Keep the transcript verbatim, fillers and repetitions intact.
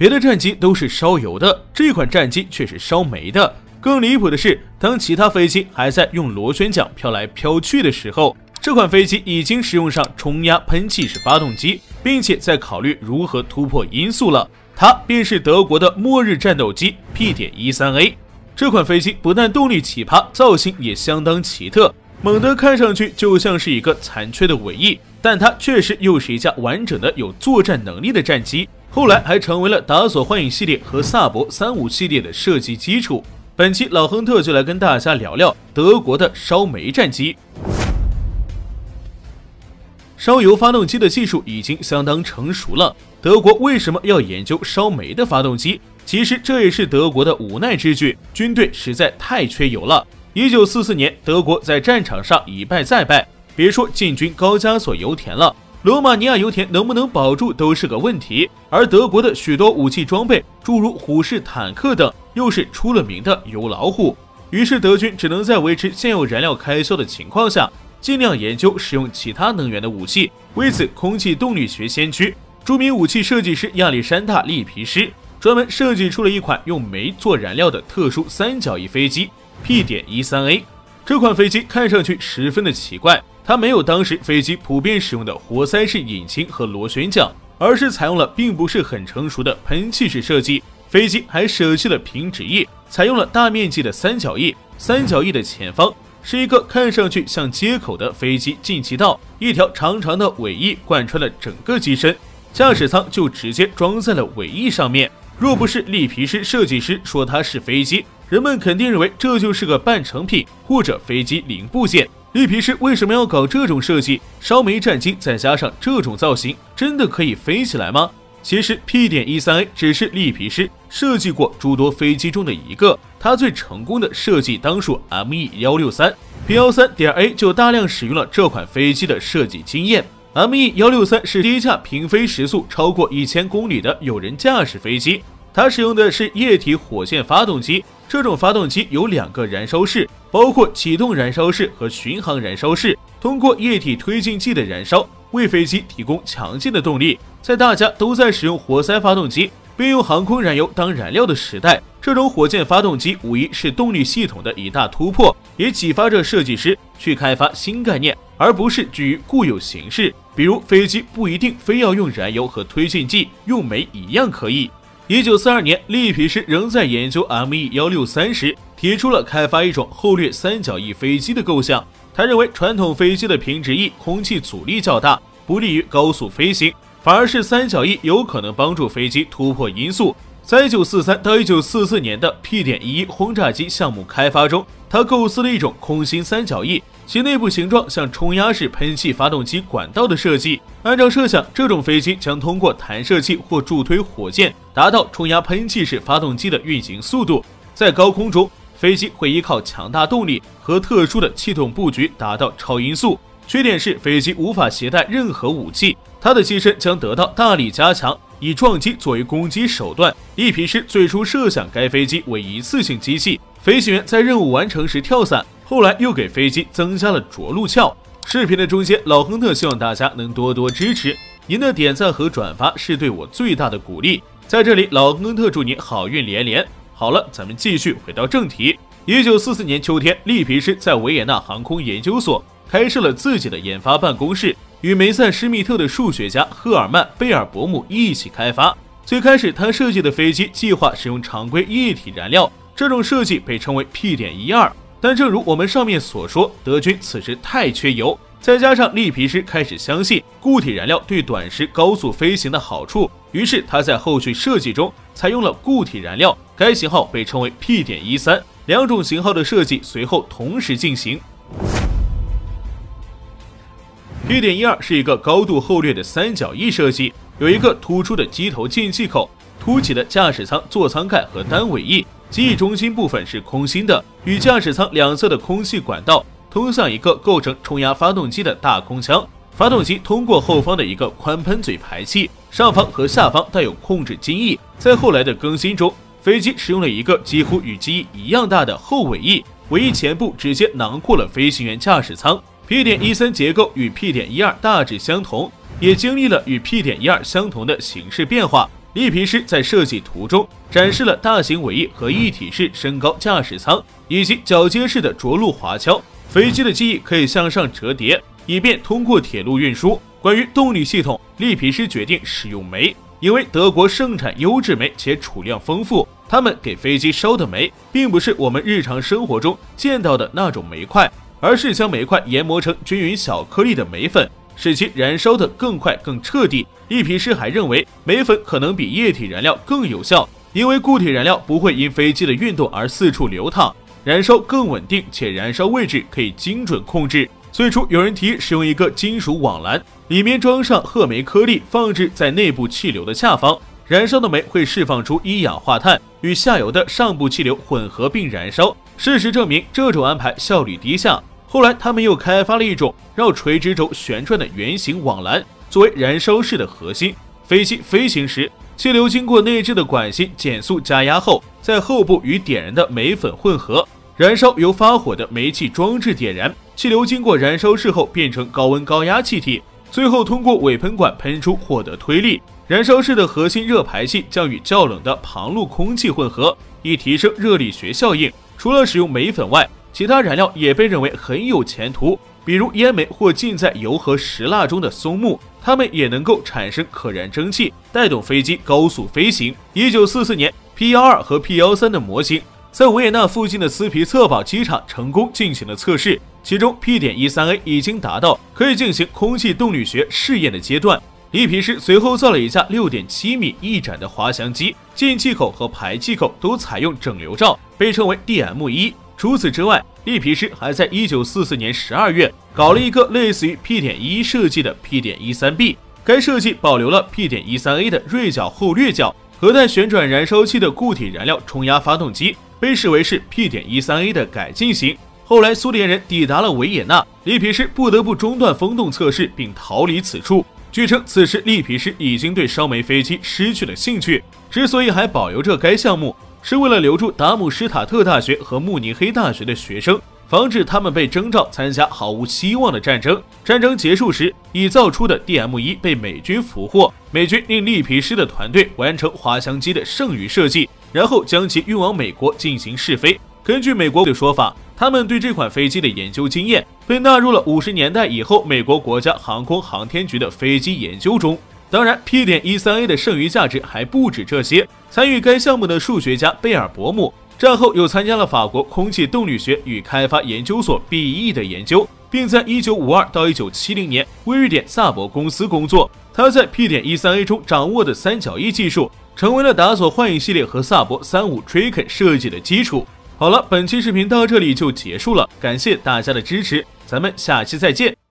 别的战机都是烧油的，这款战机却是烧煤的。更离谱的是，当其他飞机还在用螺旋桨飘来飘去的时候，这款飞机已经使用上冲压喷气式发动机，并且在考虑如何突破音速了。它便是德国的末日战斗机 P 一三 A。这款飞机不但动力奇葩，造型也相当奇特，猛地看上去就像是一个残缺的尾翼，但它确实又是一架完整的有作战能力的战机。后来还成为了达索幻影系列和萨博三五系列的设计基础。本期老亨特就来跟大家聊聊德国的烧煤战机。烧油发动机的技术已经相当成熟了，德国为什么要研究烧煤的发动机？其实这也是德国的无奈之举，军队实在太缺油了。一九四四年，德国在战场上一败再败，别说进军高加索油田了，罗马尼亚油田能不能保住都是个问题。而德国的许多武器装备，诸如虎式坦克等，又是出了名的油老虎。于是德军只能在维持现有燃料开销的情况下，尽量研究使用其他能源的武器。为此，空气动力学先驱、著名武器设计师亚历山大·利皮施专门设计出了一款用煤做燃料的特殊三角翼飞机 P 一三 A。这款飞机看上去十分的奇怪，它没有当时飞机普遍使用的活塞式引擎和螺旋桨，而是采用了并不是很成熟的喷气式设计。飞机还舍弃了平直翼，采用了大面积的三角翼。三角翼的前方是一个看上去像接口的飞机进气道，一条长长的尾翼贯穿了整个机身，驾驶舱就直接装在了尾翼上面。若不是利皮施设计师说它是飞机，人们肯定认为这就是个半成品或者飞机零部件。利皮施为什么要搞这种设计？烧煤战机再加上这种造型，真的可以飞起来吗？其实 P 一三 A 只是利皮施设计过诸多飞机中的一个，他最成功的设计当属 M E 一六三。P 一三 点 A 就大量使用了这款飞机的设计经验。M E 一六三是第一架平飞时速超过一千公里的有人驾驶飞机，它使用的是液体火箭发动机。这种发动机有两个燃烧室，包括启动燃烧室和巡航燃烧室，通过液体推进剂的燃烧，为飞机提供强劲的动力。在大家都在使用活塞发动机并用航空燃油当燃料的时代，这种火箭发动机无疑是动力系统的一大突破，也启发着设计师去开发新概念，而不是居于固有形式。比如飞机不一定非要用燃油和推进剂，用煤一样可以。一九四二年，利皮施仍在研究 M E 一六三时，提出了开发一种后掠三角翼飞机的构想。他认为传统飞机的平直翼空气阻力较大，不利于高速飞行，反而是三角翼有可能帮助飞机突破音速。在一九四三到一九四四年的 P 一一 轰炸机项目开发中，他构思了一种空心三角翼，其内部形状像冲压式喷气发动机管道的设计。按照设想，这种飞机将通过弹射器或助推火箭达到冲压喷气式发动机的运行速度。在高空中，飞机会依靠强大动力和特殊的气动布局达到超音速。缺点是飞机无法携带任何武器，它的机身将得到大力加强，以撞击作为攻击手段。利皮施最初设想该飞机为一次性机器，飞行员在任务完成时跳伞，后来又给飞机增加了着陆壳。视频的中间，老亨特希望大家能多多支持，您的点赞和转发是对我最大的鼓励。在这里，老亨特祝您好运连连。好了，咱们继续回到正题。一九四四年秋天，利皮施在维也纳航空研究所开设了自己的研发办公室，与梅塞施密特的数学家赫尔曼·贝尔伯姆一起开发。最开始，他设计的飞机计划使用常规液体燃料，这种设计被称为 P 一二。但正如我们上面所说，德军此时太缺油，再加上利皮施开始相信固体燃料对短时高速飞行的好处，于是他在后续设计中采用了固体燃料，该型号被称为 P 一三。两种型号的设计随后同时进行。P 一二是一个高度后掠的三角翼设计，有一个突出的机头进气口，凸起的驾驶舱座舱盖和单尾翼，机翼中心部分是空心的，与驾驶舱两侧的空气管道通向一个构成冲压发动机的大空腔。发动机通过后方的一个宽喷嘴排气，上方和下方带有控制襟翼。在后来的更新中，飞机使用了一个几乎与机翼一样大的后尾翼，尾翼前部直接囊括了飞行员驾驶舱。P 一三 结构与 P 一二大致相同，也经历了与 P 一二相同的形式变化。 利皮师在设计图中展示了大型尾翼和一体式升高驾驶舱，以及铰接式的着陆滑橇。飞机的机翼可以向上折叠，以便通过铁路运输。关于动力系统，利皮师决定使用煤，因为德国盛产优质煤且储量丰富。他们给飞机烧的煤，并不是我们日常生活中见到的那种煤块，而是将煤块研磨成均匀小颗粒的煤粉，使其燃烧得更快更彻底。利皮师还认为，煤粉可能比液体燃料更有效，因为固体燃料不会因飞机的运动而四处流淌，燃烧更稳定，且燃烧位置可以精准控制。最初有人提议使用一个金属网篮，里面装上褐煤颗粒，放置在内部气流的下方，燃烧的煤会释放出一氧化碳，与下游的上部气流混合并燃烧。事实证明，这种安排效率低下。后来他们又开发了一种绕垂直轴旋转的圆形网篮，作为燃烧室的核心。飞机飞行时，气流经过内置的管芯减速加压后，在后部与点燃的煤粉混合，燃烧由发火的煤气装置点燃，气流经过燃烧室后变成高温高压气体，最后通过尾喷管喷出，获得推力。燃烧室的核心热排气将与较冷的旁路空气混合，以提升热力学效应。除了使用煤粉外，其他燃料也被认为很有前途，比如烟煤或浸在油和石蜡中的松木，它们也能够产生可燃蒸汽，带动飞机高速飞行。一九四四年 P 十二 和 P 十三 的模型在维也纳附近的斯皮策堡机场成功进行了测试，其中 P 十三 A 已经达到可以进行空气动力学试验的阶段。利皮师随后造了一架 六点七米翼展的滑翔机，进气口和排气口都采用整流罩，被称为 D M 一。除此之外，利皮师还在一九四四年十二月搞了一个类似于 P 十一 设计的 P 十三 B， 该设计保留了 P 十三 A 的锐角后掠角，核弹旋转燃烧器的固体燃料冲压发动机被视为是 P 十三 A 的改进型。后来苏联人抵达了维也纳，利皮师不得不中断风洞测试并逃离此处。据称，此时利皮师已经对烧煤飞机失去了兴趣，之所以还保留着该项目，是为了留住达姆施塔特大学和慕尼黑大学的学生，防止他们被征召参加毫无希望的战争。战争结束时，已造出的 D M 一 被美军俘获，美军令利皮师的团队完成滑翔机的剩余设计，然后将其运往美国进行试飞。根据美国的说法，他们对这款飞机的研究经验被纳入了五十年代以后美国国家航空航天局的飞机研究中。当然 P 十三 A 的剩余价值还不止这些。参与该项目的数学家贝尔伯姆战后又参加了法国空气动力学与开发研究所 B E 的研究，并在一九五二到一九七零年为瑞典萨博公司工作。他在 P 十三 A 中掌握的三角翼技术成为了达索幻影系列和萨博三五 Draken 设计的基础。好了，本期视频到这里就结束了，感谢大家的支持，咱们下期再见。